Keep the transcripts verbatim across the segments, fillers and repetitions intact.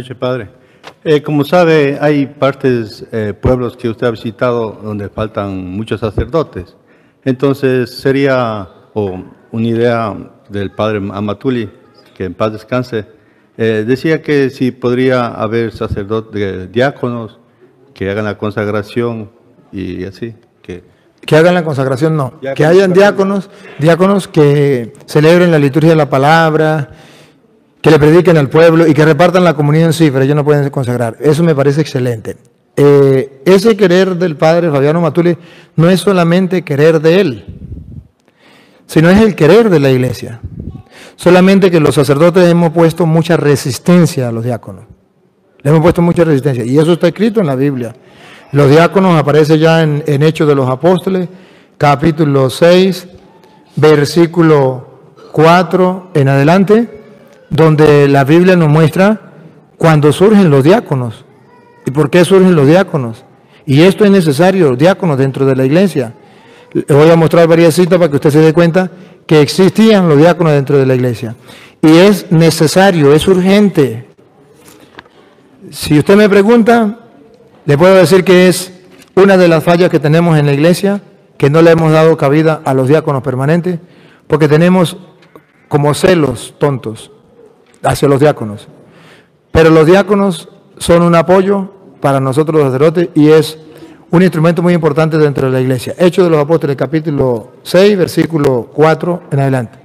noche, Padre. Eh, como sabe, hay partes, eh, pueblos que usted ha visitado donde faltan muchos sacerdotes. Entonces, sería oh, una idea del Padre Amatuli, que en paz descanse, eh, decía que si podría haber sacerdotes, diáconos, que hagan la consagración y así. Que, que hagan la consagración, no. Diáconos, que hayan diáconos, diáconos que celebren la liturgia de la palabra, que le prediquen al pueblo y que repartan la comunión, sí, pero ellos no pueden consagrar. Eso me parece excelente. Eh, ese querer del Padre Fabiano Amatuli no es solamente querer de él, sino es el querer de la Iglesia. Solamente que los sacerdotes hemos puesto mucha resistencia a los diáconos. Le hemos puesto mucha resistencia. Y eso está escrito en la Biblia. Los diáconos aparece ya en, en Hechos de los Apóstoles, capítulo seis, versículo cuatro en adelante, donde la Biblia nos muestra cuando surgen los diáconos. ¿Y por qué surgen los diáconos? Y esto es necesario, diáconos dentro de la iglesia. Le voy a mostrar varias citas para que usted se dé cuenta que existían los diáconos dentro de la iglesia. Y es necesario, es urgente. Si usted me pregunta, le puedo decir que es una de las fallas que tenemos en la iglesia, que no le hemos dado cabida a los diáconos permanentes, porque tenemos como celos tontos hacia los diáconos. Pero los diáconos son un apoyo para nosotros los sacerdotes y es un instrumento muy importante dentro de la iglesia. Hechos de los Apóstoles, capítulo seis, versículo cuatro en adelante.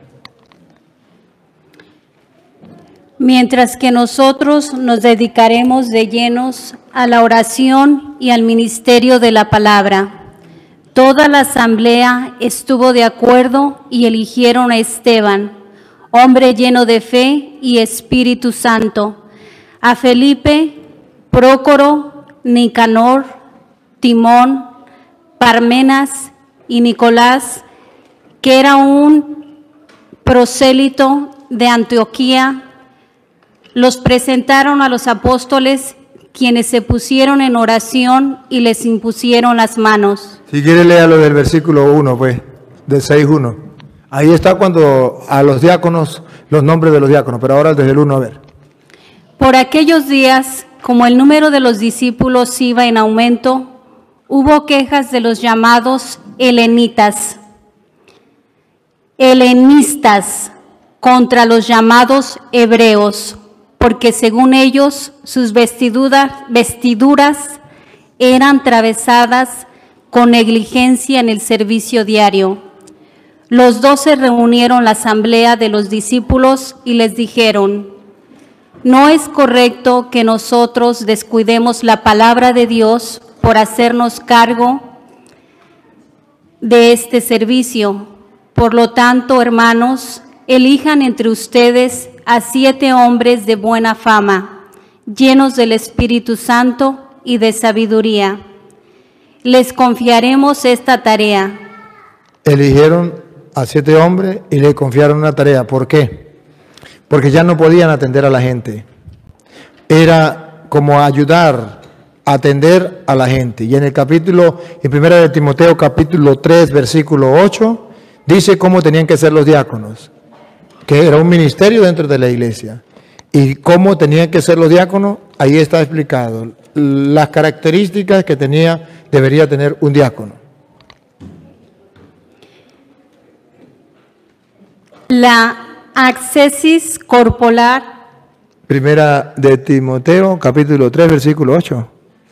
Mientras que nosotros nos dedicaremos de llenos a la oración y al ministerio de la palabra. Toda la asamblea estuvo de acuerdo y eligieron a Esteban, hombre lleno de fe y Espíritu Santo, a Felipe, Prócoro, Nicanor, Timón, Parmenas y Nicolás, que era un prosélito de Antioquía. Los presentaron a los apóstoles, quienes se pusieron en oración y les impusieron las manos. Si quiere, léalo del versículo uno, pues, del seis uno. Ahí está cuando a los diáconos, los nombres de los diáconos, pero ahora desde el uno, a ver. Por aquellos días, como el número de los discípulos iba en aumento, hubo quejas de los llamados helenitas, helenistas, contra los llamados hebreos, porque según ellos sus vestiduras, vestiduras eran travesadas con negligencia en el servicio diario. Los doce reunieron la asamblea de los discípulos y les dijeron: no es correcto que nosotros descuidemos la palabra de Dios por hacernos cargo de este servicio. Por lo tanto, hermanos, elijan entre ustedes a siete hombres de buena fama, llenos del Espíritu Santo y de sabiduría. Les confiaremos esta tarea. Eligieron a siete hombres y le confiaron una tarea. ¿Por qué? Porque ya no podían atender a la gente. Era como ayudar, atender a la gente. Y en el capítulo, en primera de Timoteo, capítulo tres, versículo ocho, dice cómo tenían que ser los diáconos, que era un ministerio dentro de la iglesia. Y cómo tenían que ser los diáconos, ahí está explicado. Las características que tenía, debería tener un diácono. La accesis corporal. Primera de Timoteo, capítulo tres, versículo ocho.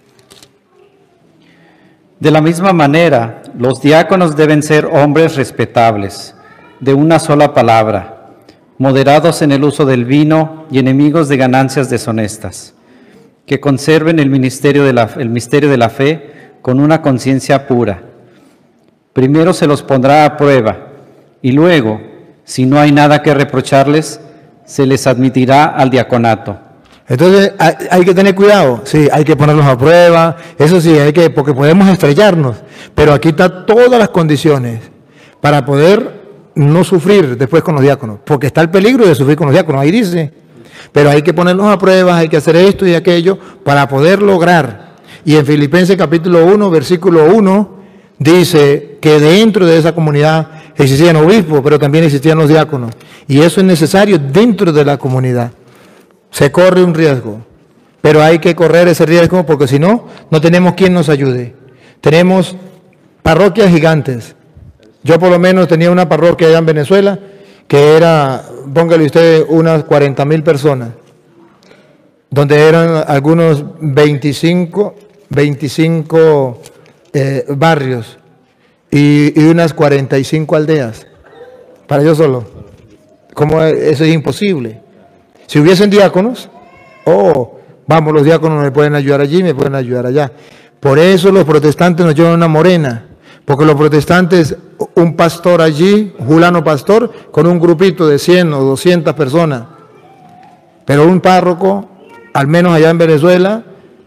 De la misma manera, los diáconos deben ser hombres respetables, de una sola palabra, moderados en el uso del vino y enemigos de ganancias deshonestas, que conserven el ministerio de la, el misterio de la fe con una conciencia pura. Primero se los pondrá a prueba y luego, si no hay nada que reprocharles, se les admitirá al diaconato. Entonces hay, hay que tener cuidado, sí, hay que ponerlos a prueba, eso sí, hay que, porque podemos estrellarnos, pero aquí están todas las condiciones para poder no sufrir después con los diáconos, porque está el peligro de sufrir con los diáconos, ahí dice, pero hay que ponerlos a prueba, hay que hacer esto y aquello para poder lograr. Y en Filipenses capítulo uno, versículo uno, dice que dentro de esa comunidad existían obispos, pero también existían los diáconos. Y eso es necesario dentro de la comunidad. Se corre un riesgo. pero hay que correr ese riesgo porque si no, no tenemos quien nos ayude. Tenemos parroquias gigantes. Yo por lo menos tenía una parroquia allá en Venezuela que era, póngale usted, unas cuarenta mil personas, donde eran algunos veinticinco, veinticinco eh, barrios y, y unas cuarenta y cinco aldeas, para yo solo. ¿Cómo eso es imposible? Si hubiesen diáconos, oh, vamos, los diáconos me pueden ayudar allí, me pueden ayudar allá. Por eso los protestantes nos llevan una morena, porque los protestantes, un pastor allí, Julano pastor, con un grupito de cien o doscientas personas, pero un párroco, al menos allá en Venezuela,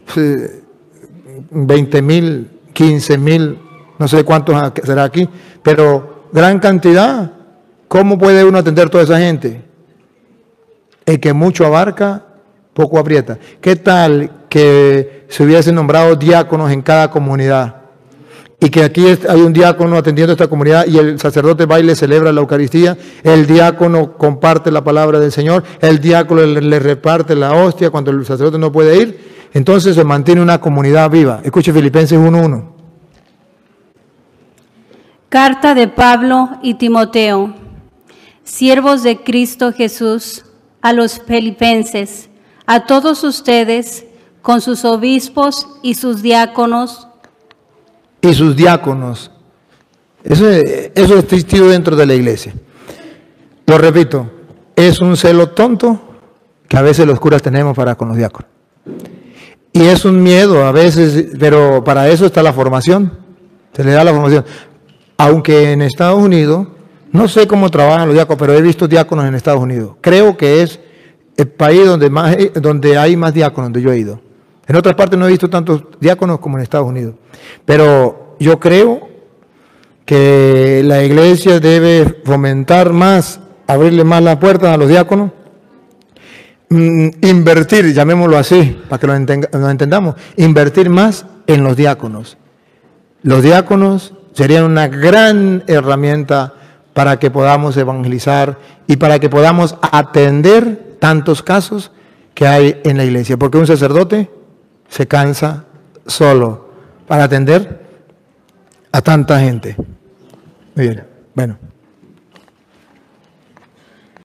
veinte mil, quince mil, no sé cuántos será aquí, pero gran cantidad. ¿Cómo puede uno atender toda esa gente? El que mucho abarca, poco aprieta. ¿Qué tal que se hubiesen nombrado diáconos en cada comunidad? Y que aquí hay un diácono atendiendo a esta comunidad y el sacerdote va y le celebra la Eucaristía, el diácono comparte la palabra del Señor, el diácono le, le reparte la hostia cuando el sacerdote no puede ir. Entonces se mantiene una comunidad viva. Escuche Filipenses uno uno. Carta de Pablo y Timoteo, siervos de Cristo Jesús, a los filipenses, a todos ustedes, con sus obispos y sus diáconos. Y sus diáconos. Eso, eso es existido dentro de la iglesia. Lo repito, es un celo tonto que a veces los curas tenemos para con los diáconos. Y es un miedo a veces, pero para eso está la formación. Se le da la formación. Aunque en Estados Unidos, no sé cómo trabajan los diáconos, pero he visto diáconos en Estados Unidos. Creo que es el país donde, más, donde hay más diáconos, donde yo he ido. En otras partes no he visto tantos diáconos como en Estados Unidos. Pero yo creo que la iglesia debe fomentar más, abrirle más las puertas a los diáconos, mm, invertir, llamémoslo así, para que lo, enten- lo entendamos, invertir más en los diáconos. Los diáconos serían una gran herramienta para que podamos evangelizar y para que podamos atender tantos casos que hay en la iglesia. Porque un sacerdote se cansa solo para atender a tanta gente. Muy bien, bueno.